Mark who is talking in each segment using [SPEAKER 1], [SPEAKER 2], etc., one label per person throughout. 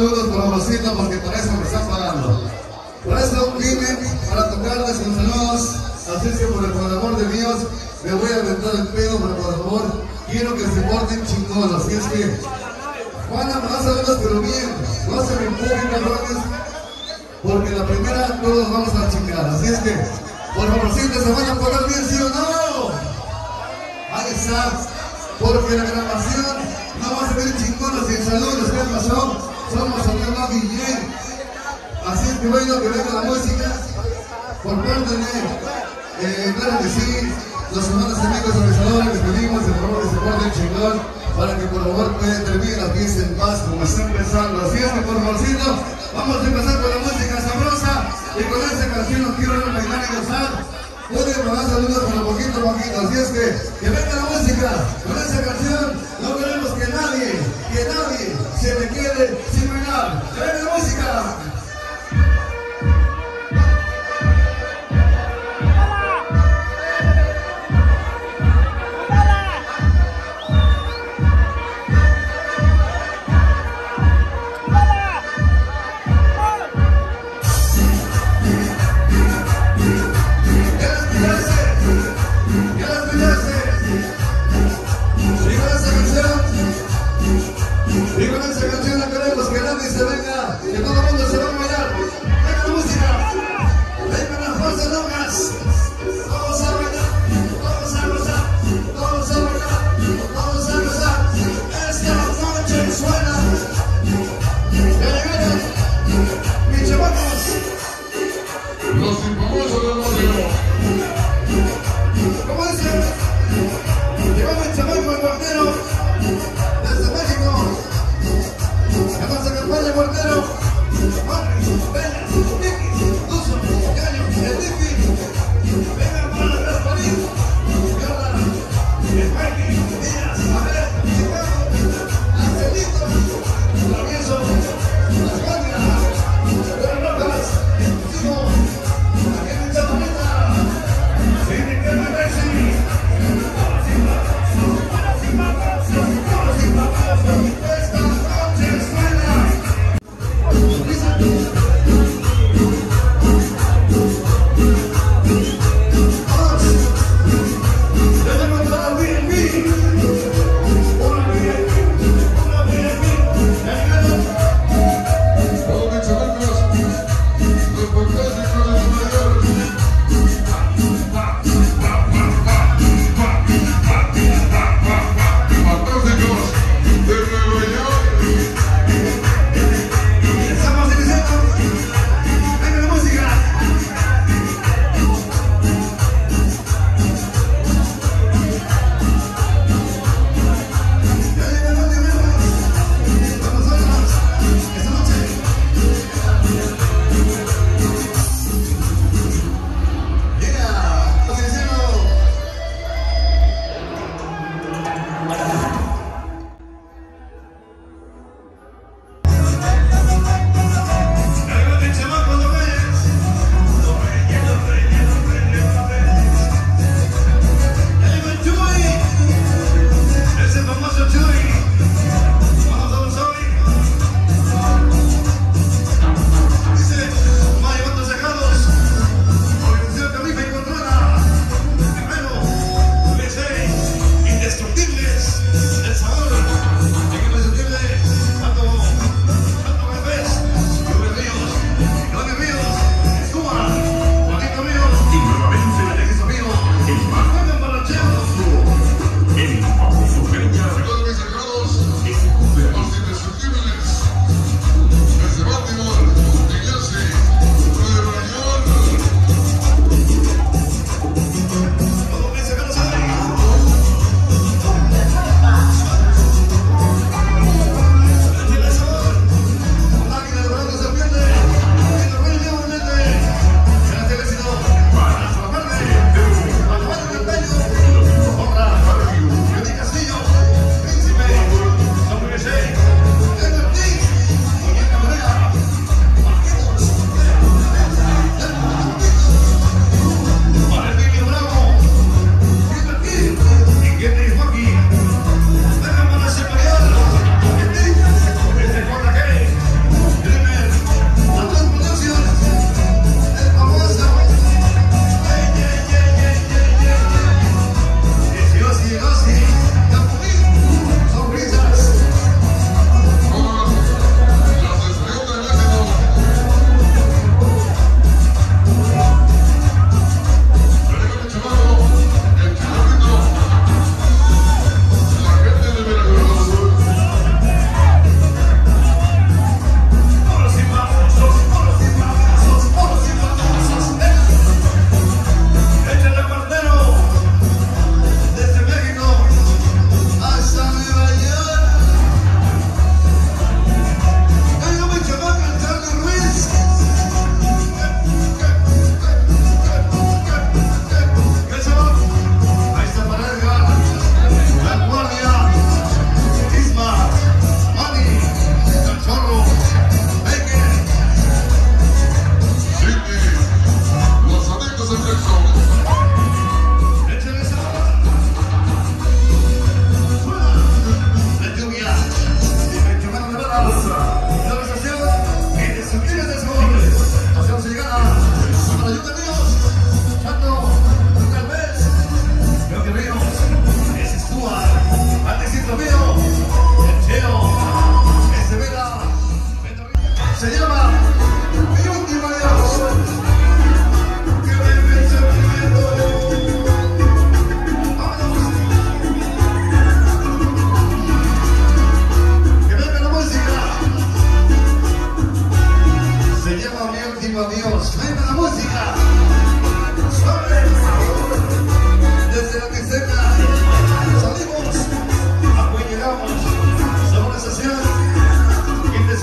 [SPEAKER 1] saludos por Amorcito porque para eso me están pagando. Por eso vine para tocarles con saludos. Así es que por el amor de Dios me voy a aventar el pedo, pero por favor quiero que se porten chingón. Así es que Juana, me vas a verlos pero bien, no se me empujen cabrones, porque la primera todos vamos a chingar. Así es que por favorcito se van a pagar bien, ¿sí o no? Ahí está, porque la grabación no va a ser chingona sin saludos. ¿Qué pasó? Somos Hotel DJ. Así es que bueno, que venga la música por parte de, claro que sí, los hermanos amigos organizadores, les pedimos de favor que se porten chingón para que por favor termine la fiesta en paz como está empezando. Así es que por favorcito vamos a empezar con la música sabrosa y con esta canción nos quiero ver bailar y gozar. Pueden mandar saludos con poquito a poquito. Así es que venga la música con esa canción. No queremos que nadie se me quede sin bailar. ¡Que venga la música! Y con esa canción no queremos que nadie se venga, que todo el mundo se va a bailar. Venga la música, venga las fuerzas locas. Todos a bailar, todos a gozar, todos a bailar, todos a gozar. Esta noche suena. Ya llegaron mis chamacos, los infamosos del barrio. ¿Cómo dice? Llegó mi chamaco el portero desde México. ¿Qué pasa, campaña, portero?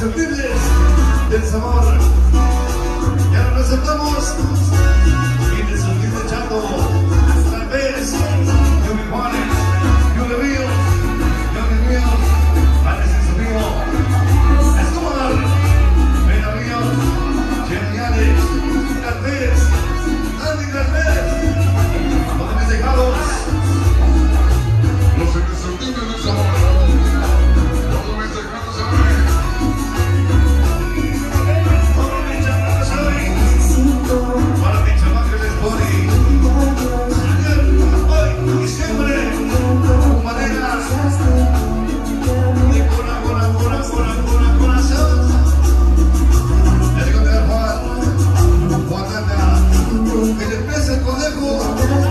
[SPEAKER 1] indescriptibles del sabor. Y ahora presentamos indescriptible chato. Tal vez yo me pone, yo le veo, yo le veo, parece su mío. Escobar, Mena mío, geniales, tal vez, los mis dejados.
[SPEAKER 2] Los indescriptibles del sabor. Todos mis dejados saben.
[SPEAKER 1] Para mi chamaco les pone ayer, hoy y siempre con maneras de corazón. El conde Juan Anda, que le pese el conejo,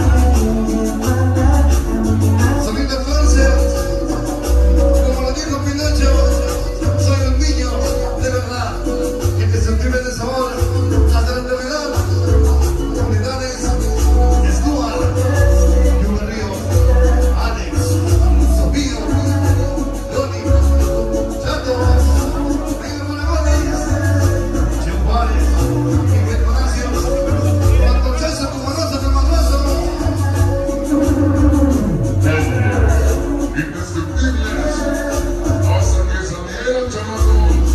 [SPEAKER 1] sonido entonces, como lo dijo Pinocho, soy un niño de verdad, indescriptible de sabor, hasta la eternidad. Unidades, Stuart, Yuga Río, Alex, Sofío, Doni, Chato, Pedro Moragones, Cheo Juárez, Miguel Palacios, Pantochazo, Cumanoso, Camaroso.
[SPEAKER 2] Indescriptibles. Hasta que salieron, chamacos.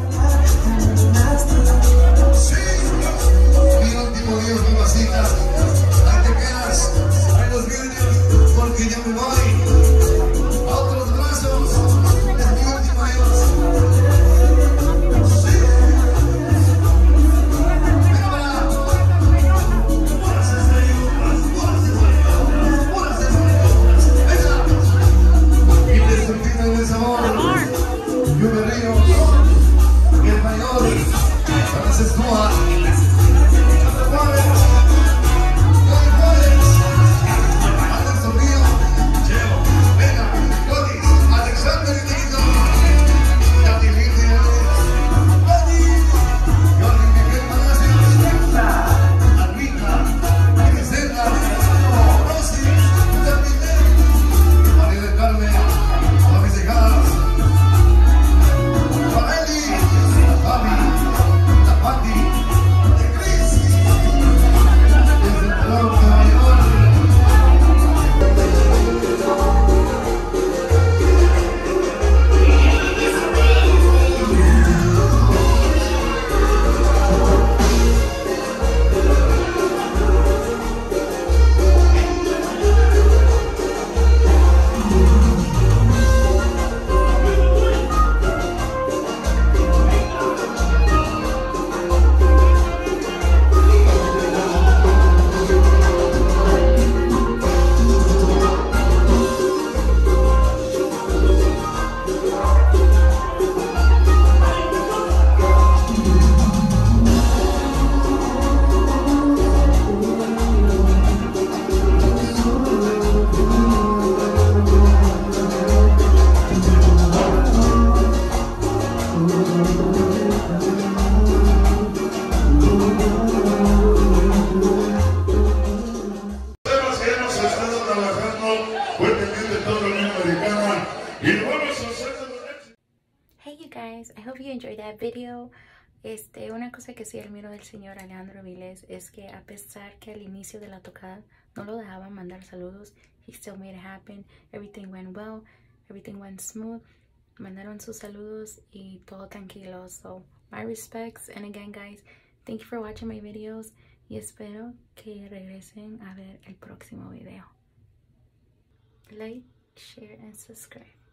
[SPEAKER 1] Mi último Dios, mamacita, ahí te quedas, ahí los vídeos, porque yo me voy a otros brazos, es mi último Dios. Sí, venga para, puras estrellas, puras estrellas, venga, indescriptible de sabor, Yuga Ríos, el mayor, para se escoja.
[SPEAKER 3] Hey you guys, I hope you enjoyed that video. Una cosa que sí admiro del señor Alejandro Vilés es que a pesar que al inicio de la tocada no lo dejaban mandar saludos, he still made it happen. Everything went well, everything went smooth. Mandaron sus saludos y todo tranquilo. So my respects, and again guys, thank you for watching my videos y espero que regresen a ver el próximo video. Like, share and subscribe.